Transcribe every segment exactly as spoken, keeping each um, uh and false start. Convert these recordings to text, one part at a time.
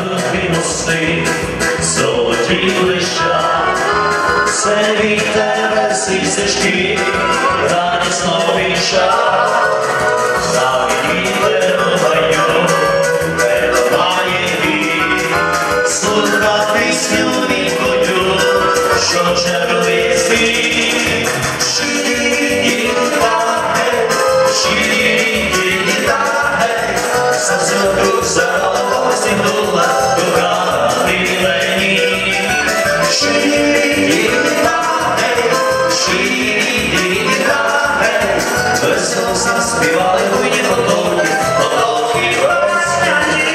тут мости, золоті блищать, це від тебе сисячки, радісно вінчать. На вітер в гаю переливає вік, слуха пісню вікою, що чарує світ. Щирі гітари, щирі гітари, за золоту зародку сігнула дуга мені. Щирі гітари, щирі гітари, весело заспівали буйні потоки, потоки весняні.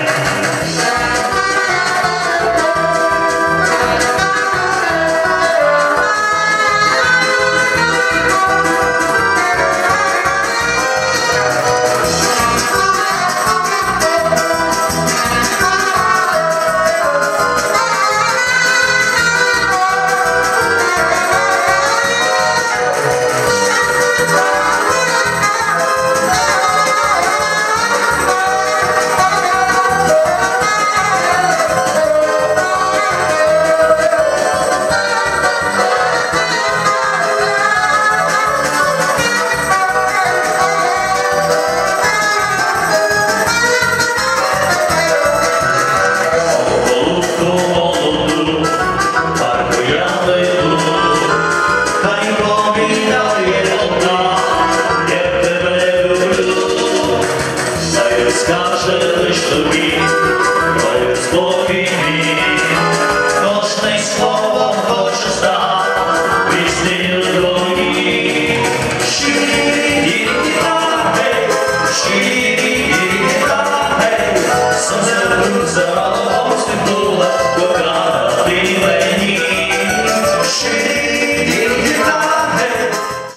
Скаже лиш тобі, твоє спокій мій, кожне слово хоче стати піснею твоїй. Щирі гітари, щирі гітари, сонце в рук зарало.